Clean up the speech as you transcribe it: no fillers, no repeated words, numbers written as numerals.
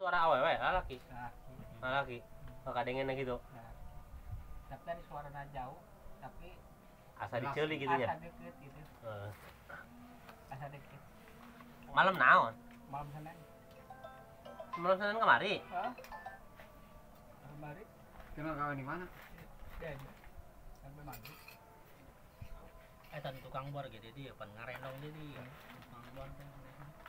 Suara awewe laki. Laki. Laki. Kadengen gitu. Nah, tapi tadi suaranya jauh, tapi Asa diceuli gitu nya. asa deket gitu. Asa deket. Malam naon? Malam Senin. Malam Senin kemari. Hah? Kemarin Kenal kawan di mana? dia aja. Sampai maghrib. Tan tukang bor gitu dia pan ngarenong dia tukang bor teh.